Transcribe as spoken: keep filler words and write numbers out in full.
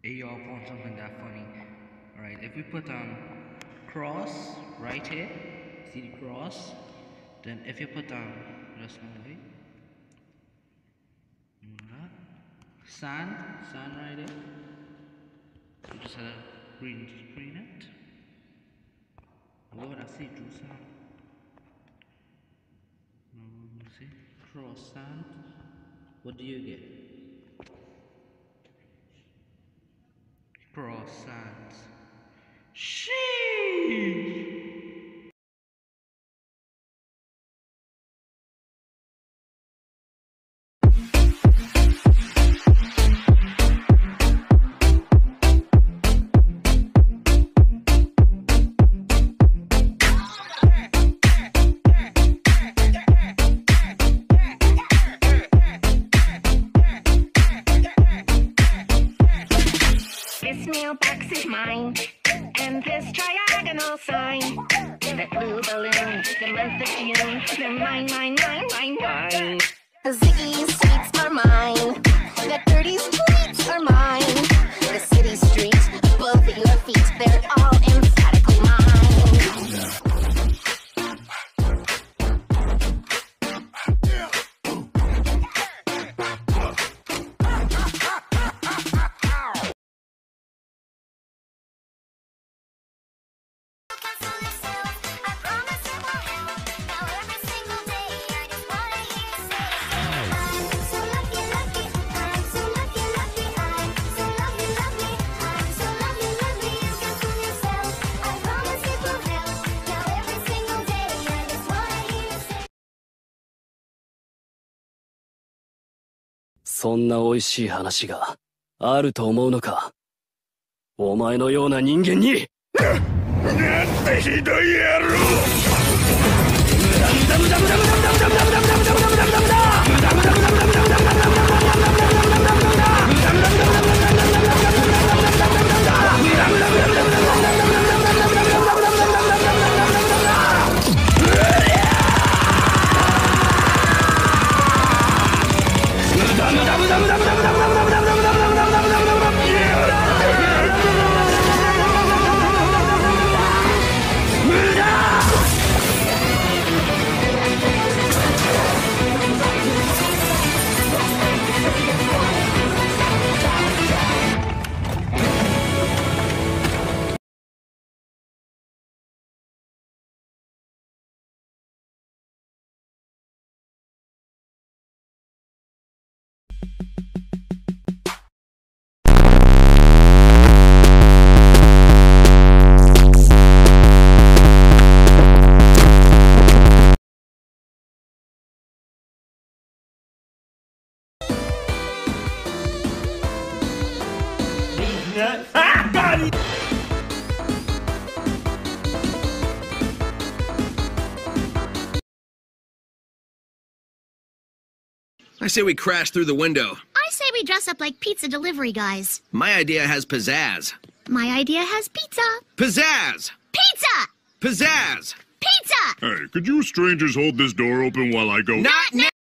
Hey y'all, found something that funny. Alright, if we put um cross right here, see the cross, then if you put um just move it, move that, sand, sand right there, you just have green screen it. Lord, I see through sand. Um, see, cross sand. What do you get? Cross sands. Sheesh. This mailbox is mine, and this triagonal sign, that blue balloon, the month of June, they're mine, mine, mine, mine, mine. The Ziggy's sweets are mine, the dirty's tweets are mine, the city streets above your feet, they're all emphatically mine. So そんな美味しい話があると思うのか。お前のような人間に。なんてひどい野郎。 I say we crash through the window. I say we dress up like pizza delivery guys. My idea has pizzazz. My idea has pizza. Pizzazz! Pizza! Pizzazz! Pizza! Hey, could you strangers hold this door open while I go? Not now!